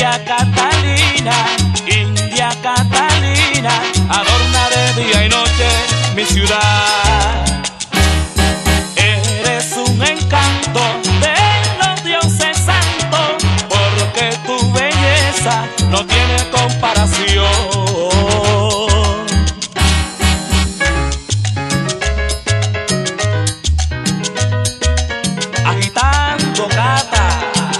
India Catalina, India Catalina, adorna de día y noche mi ciudad. Eres un encanto de los dioses santos, porque tu belleza no tiene comparación. Agitando Cata.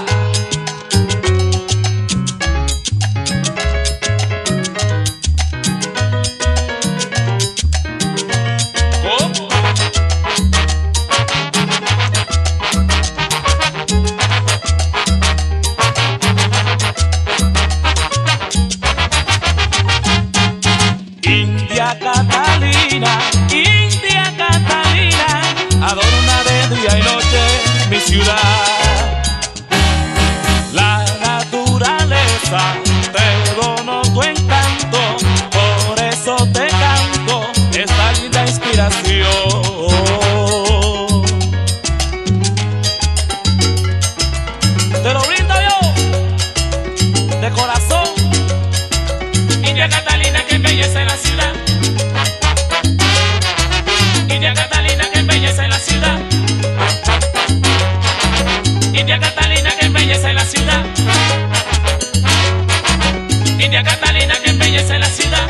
India Catalina, India Catalina, adorna de día y noche mi ciudad. La naturaleza te donó tu encanto, por eso te canto esta linda inspiración. Te lo brindo yo, de corazón. India Catalina, que embellece la ciudad. India Catalina, que embellece la ciudad. India Catalina, que embellece la ciudad. India Catalina, que embellece la ciudad.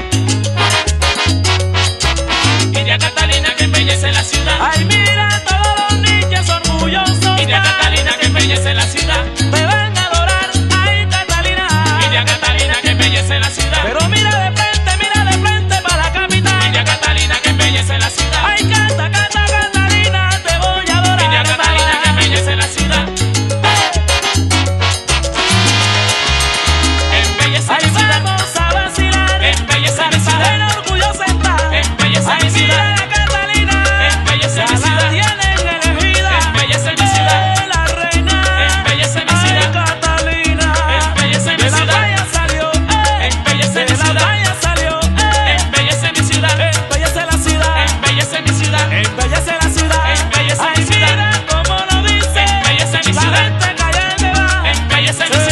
India Catalina, que embellece la ciudad. Ay, mira todos los niños orgullosos. India Catalina, que embellece la ciudad. Te van a adorar, ay Catalina. India Catalina, que embellece la ciudad. Pero mira de frente para la capital. India Catalina, que embellece la ciudad. Ay, canta, canta, Catalina, te voy a adorar. India Catalina, que embellece la ciudad. Embellece mi ciudad. Vamos a vacilar. Embellece mi ciudad. Orgullosa está. Embellece mi ciudad. Catalina. Embellece mi ciudad. Tienen elegida. Embellece mi ciudad. La reina. Embellece mi ciudad. Catalina. Embellece mi ciudad. De la playa salió. Embellece mi ciudad. De la playa salió. Embellece mi ciudad. Embellece la ciudad. Embellece mi ciudad. Embellece la ciudad. Embellece mi ciudad. Mira cómo lo dice. Embellece mi ciudad. La gente callada va. Embellece mi ciudad.